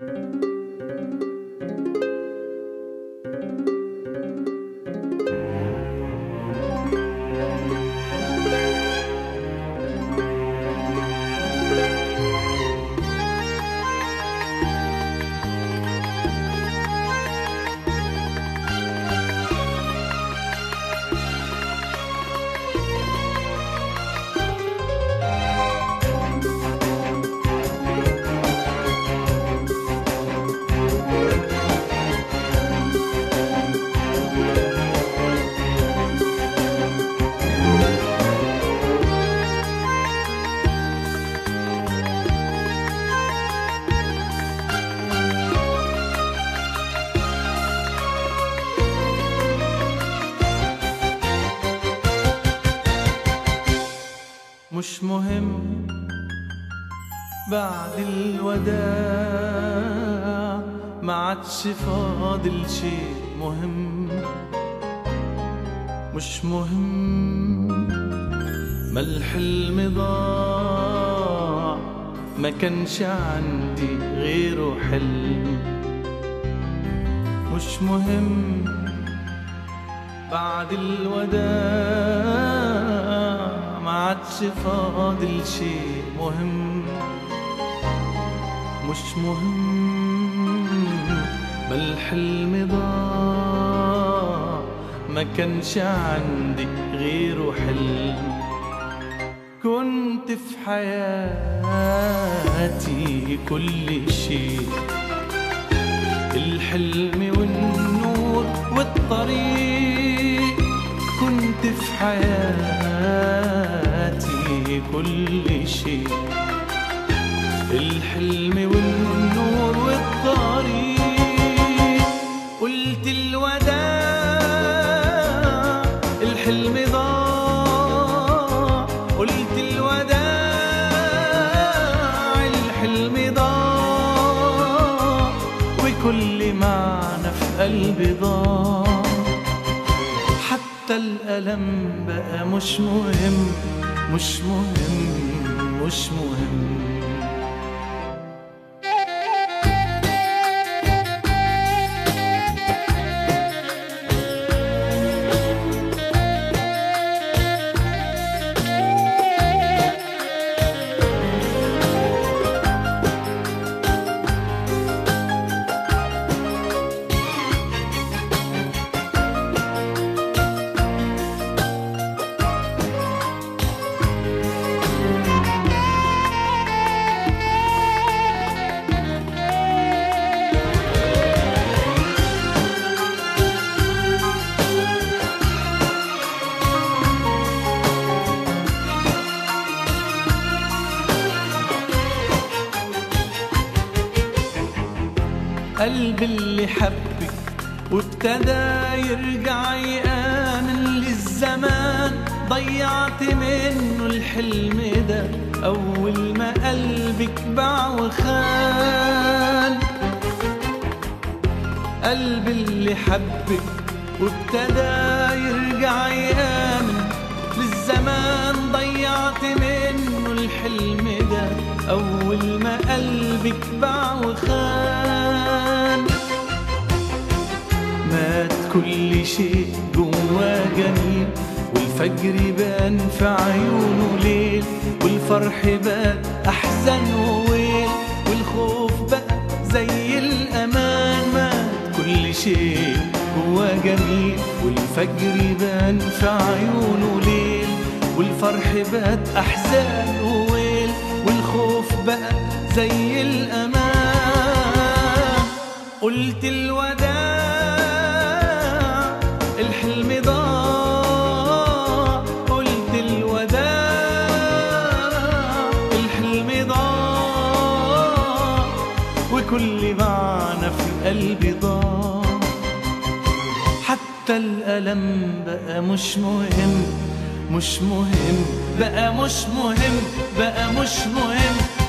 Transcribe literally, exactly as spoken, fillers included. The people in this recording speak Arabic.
مش مهم بعد الوداع، ما عادش فاضل شيء مهم. مش مهم ما الحلم ضاع، ما كانش عندي غيره حلم. مش مهم بعد الوداع، ما عادش فاضل شيء مهم. مش مهم ما الحلم ضاع، ما كانش عندي غيره حلم. كنت في حياتي كل شيء، الحلم والنور والطريق. كنت في حياتي كل شيء، الحلم والنور والطريق. قلت الوداع الحلم ضاع، قلت الوداع الحلم ضاع، وكل معنى في قلبي ضاع. حتى الألم بقى مش مهم، مش مهم مش مهم. قلبي اللي حبك وابتدى يرجع يآمن للزمان، ضيعت منه الحلم ده أول ما قلبك باع وخان. قلبي اللي حبك وابتدى يرجع يآمن للزمان، ضيعت منه الحلم ده أول ما قلبك باع وخان. مات كل شيء جواه جميل، والفجر بان في عيونه ليل، والفرح بات أحزان وويل، والخوف بقى زي الأمان. مات كل شيء جواه جميل، والفجر بان في عيونه ليل، والفرح بات أحزان وويل، والخوف بقى زي الأمان. قلت الوداع الحلم ضاع، قلت الوداع الحلم ضاع، وكل معنى في قلبي ضاع. حتى الألم بقى مش مهم، مش مهم بقى مش مهم بقى مش مهم.